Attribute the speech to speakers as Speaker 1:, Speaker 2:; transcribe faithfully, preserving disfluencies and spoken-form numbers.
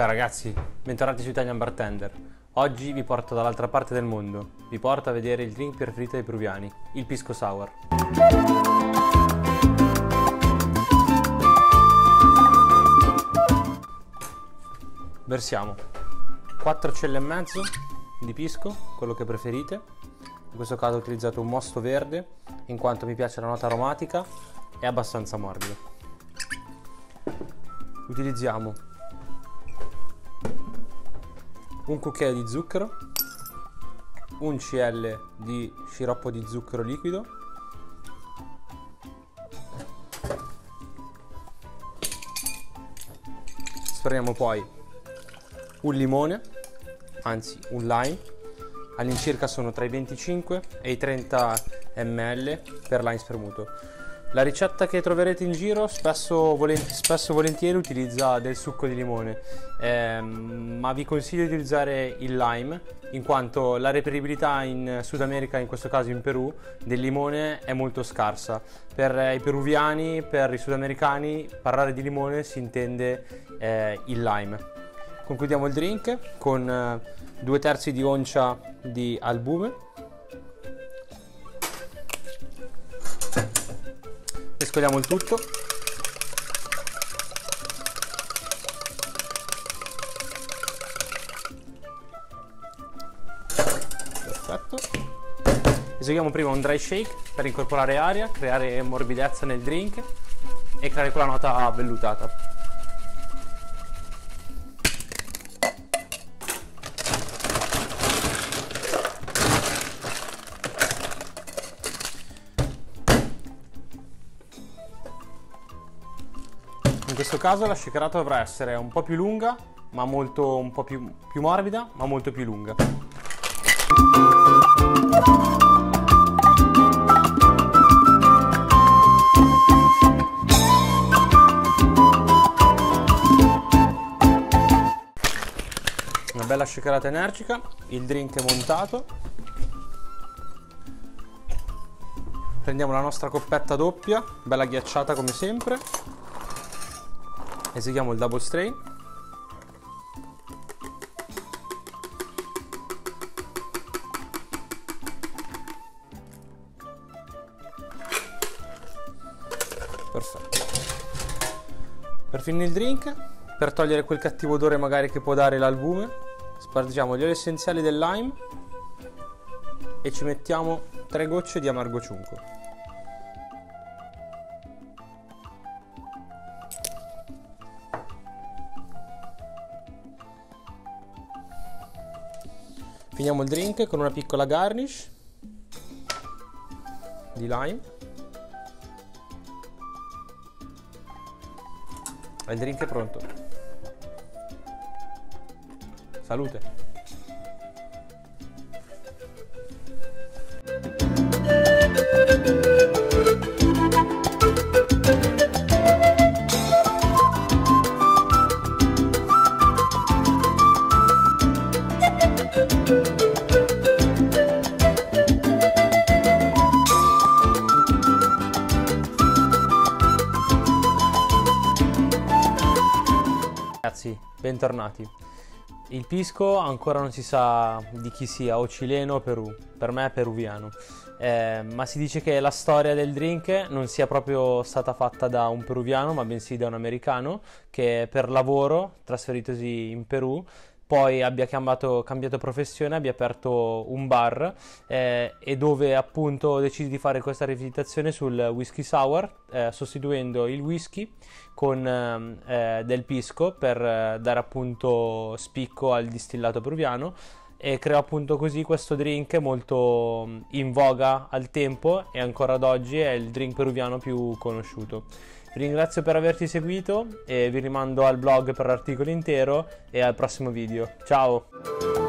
Speaker 1: Ciao ragazzi, bentornati su Italian Bartender. Oggi vi porto dall'altra parte del mondo. Vi porto a vedere il drink preferito dei peruviani, il Pisco Sour. Versiamo quattro celle e mezzo di pisco, quello che preferite. In questo caso ho utilizzato un mosto verde, in quanto mi piace la nota aromatica e abbastanza morbido. Utilizziamo un cucchiaio di zucchero, un centilitro di sciroppo di zucchero liquido, spremiamo poi un limone, anzi un lime, all'incirca sono tra i venticinque e i trenta millilitri per lime spremuto. La ricetta che troverete in giro spesso, volent spesso volentieri utilizza del succo di limone, ehm, ma vi consiglio di utilizzare il lime, in quanto la reperibilità in Sud America, in questo caso in Perù, del limone è molto scarsa. Per i peruviani, per i sudamericani, parlare di limone si intende eh, il lime. Concludiamo il drink con eh, due terzi di oncia di albume. Mescoliamo il tutto. Perfetto. Eseguiamo prima un dry shake per incorporare aria, creare morbidezza nel drink e creare quella nota vellutata. In questo caso la shakerata dovrà essere un po' più lunga, ma molto un po' più, più morbida, ma molto più lunga. Una bella shakerata energica, il drink è montato. Prendiamo la nostra coppetta doppia, bella ghiacciata come sempre. Eseguiamo il double strain. Perfetto. Per finire il drink, per togliere quel cattivo odore magari che può dare l'albume, spargiamo gli oli essenziali del lime e ci mettiamo tre gocce di amargo ciunco. Finiamo il drink con una piccola garnish di lime e il drink è pronto. Salute! Ragazzi, bentornati. Il pisco ancora non si sa di chi sia, o cileno o Perù, per me è peruviano, eh, ma si dice che la storia del drink non sia proprio stata fatta da un peruviano, ma bensì da un americano che per lavoro, trasferitosi in Perù, poi abbia cambiato, cambiato professione, abbia aperto un bar eh, e dove appunto decide di fare questa rivisitazione sul whisky sour, eh, sostituendo il whisky con eh, del pisco per eh, dare appunto spicco al distillato peruviano, e creò appunto così questo drink molto in voga al tempo e ancora ad oggi è il drink peruviano più conosciuto. Vi ringrazio per averci seguito e vi rimando al blog per l'articolo intero e al prossimo video. Ciao!